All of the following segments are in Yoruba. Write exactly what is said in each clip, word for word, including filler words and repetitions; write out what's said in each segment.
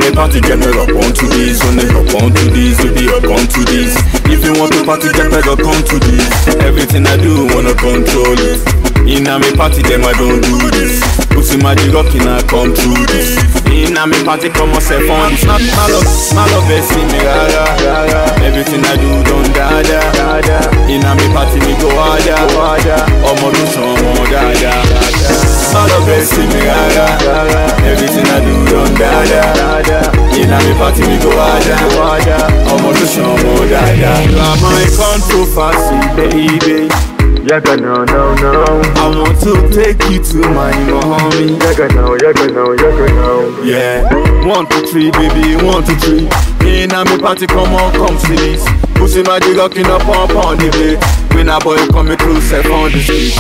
me party, get me up onto this. When they up onto this, we be up onto this. If you want to party, get me up onto this. Everything I do, wanna control it. In a me party, them I don't do this. Pussy magic rockin', I come through this. In a me party, come myself on this. Not my love, my love, they see me rara, rara. Everything I do, don't dada, dada. In a me party, me go harder, harder. Omo do some more dada, dada. My love, they see me rara, rara. Everything I do, don't dada, dada. In a me party, me go harder, harder. Omo do some more dada. You are my controversy, baby. Yaga no no no. I want to take you to my mommy. Yaga no, yaga no, yaga no. Yeah, one two three, baby, one two three. In a me party, come on, come see this. Pussy magic rocking up on on the beat. When a boy coming through, self on the street.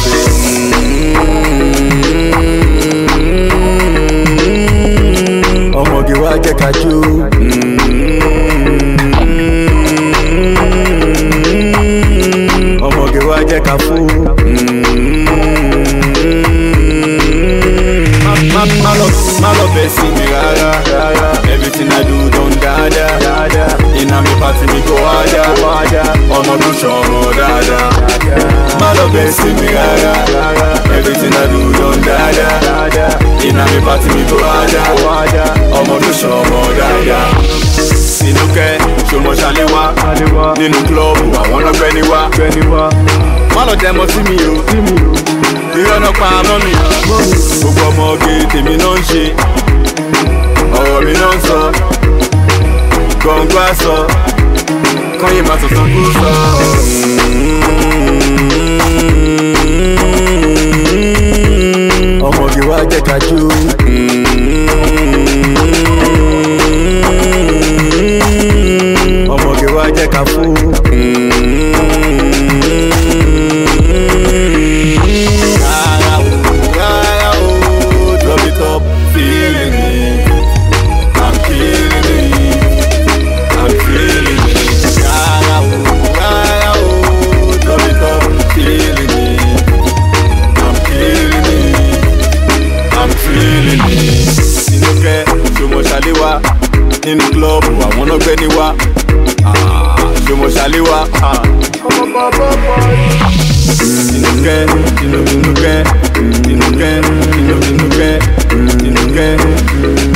Omo give a get a you. Omo give a get a fool. My love, my love, they see me rara, rara. Everything I do, don't dada, dada. In a me party, me go harder, harder. Omo do show more dada. My love, they see me rara, rara. Everything I do, don't dada, dada. In a me party, me go harder, harder. Omo do show more dada. Sinuke, show mo shalewa, nínú club, àwọn ọgbẹ́ ni wá, má lọ dẹ́mọ sí mi o, irọ́ náà pa mọ́ mi. Gbogbo ọmọge tèmi náà ń ṣe, ọ̀rọ̀ mi náà ń sọ, gbọ̀ngbà sọ, kọ́yìn máa tọ̀tàn kú sọ. Ọmọge wá jẹ́ ká jó. Ọmọge wá jẹ́ ká fò. Nínú club, àwọn ọgbẹ́ ni wá. Ṣòmọ̀ ṣàléwá. Tinúkẹ́, tinú tinúkẹ́, tinúkẹ́, tinú tinúkẹ́, tinúkẹ́.